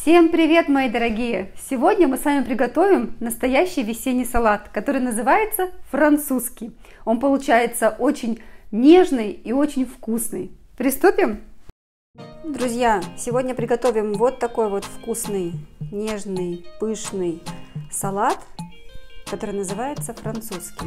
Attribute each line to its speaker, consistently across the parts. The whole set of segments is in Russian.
Speaker 1: Всем привет, мои дорогие! Сегодня мы с вами приготовим настоящий весенний салат, который называется французский. Он получается очень нежный и очень вкусный. Приступим? Друзья, сегодня приготовим вот такой вот вкусный, нежный, пышный салат, который называется французский.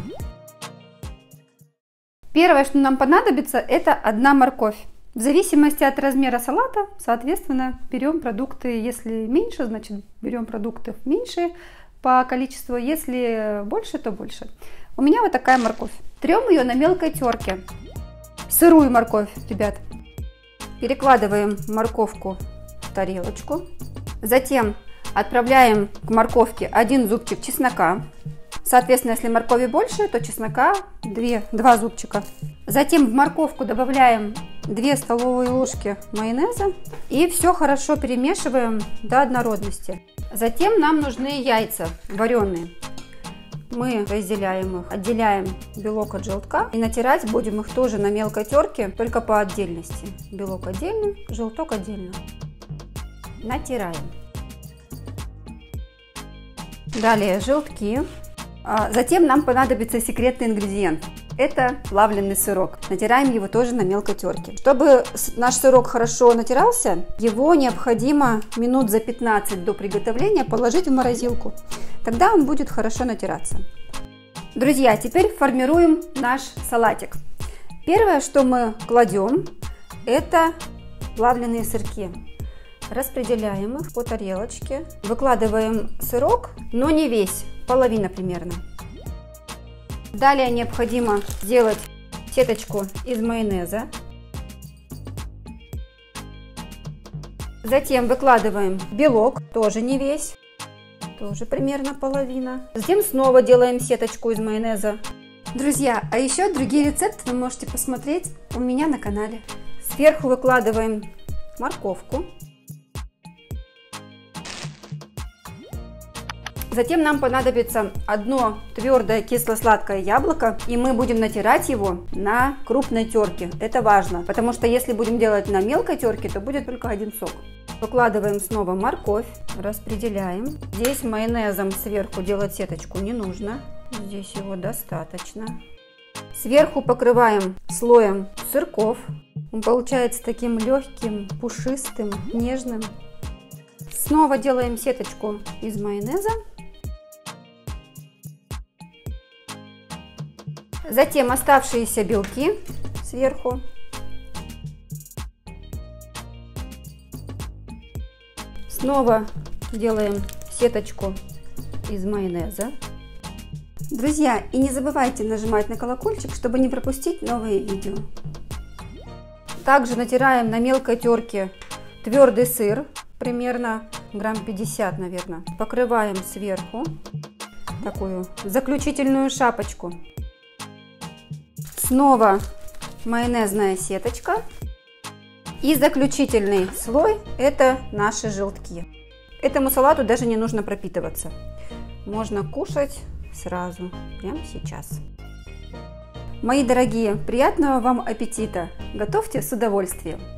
Speaker 1: Первое, что нам понадобится, это одна морковь. В зависимости от размера салата, соответственно, берем продукты, если меньше, значит берем продуктов меньше по количеству, если больше, то больше. У меня вот такая морковь. Трем ее на мелкой терке. Сырую морковь, ребят. Перекладываем морковку в тарелочку. Затем отправляем к морковке один зубчик чеснока. Соответственно, если моркови больше, то чеснока 2 зубчика. Затем в морковку добавляем 2 столовые ложки майонеза и все хорошо перемешиваем до однородности. Затем нам нужны яйца вареные. Мы разделяем их, отделяем белок от желтка и натирать будем их тоже на мелкой терке, только по отдельности. Белок отдельно, желток отдельно. Натираем. Далее желтки. Затем нам понадобится секретный ингредиент. Это плавленый сырок. Натираем его тоже на мелкой терке. Чтобы наш сырок хорошо натирался, его необходимо минут за 15 до приготовления положить в морозилку. Тогда он будет хорошо натираться. Друзья, теперь формируем наш салатик. Первое, что мы кладем, это плавленые сырки. Распределяем их по тарелочке. Выкладываем сырок, но не весь, половина примерно. Далее необходимо сделать сеточку из майонеза. Затем выкладываем белок, тоже не весь, тоже примерно половина. Затем снова делаем сеточку из майонеза. Друзья, а еще другие рецепты вы можете посмотреть у меня на канале. Сверху выкладываем морковку. Затем нам понадобится одно твердое кисло-сладкое яблоко, и мы будем натирать его на крупной терке. Это важно, потому что если будем делать на мелкой терке, то будет только один сок. Выкладываем снова морковь, распределяем. Здесь майонезом сверху делать сеточку не нужно, здесь его достаточно. Сверху покрываем слоем сырков. Он получается таким легким, пушистым, нежным. Снова делаем сеточку из майонеза. Затем оставшиеся белки сверху. Снова делаем сеточку из майонеза. Друзья, и не забывайте нажимать на колокольчик, чтобы не пропустить новые видео. Также натираем на мелкой терке твердый сыр, примерно грамм 50, наверное. Покрываем сверху такую заключительную шапочку. Снова майонезная сеточка. И заключительный слой – это наши желтки. Этому салату даже не нужно пропитываться. Можно кушать сразу, прямо сейчас. Мои дорогие, приятного вам аппетита! Готовьте с удовольствием!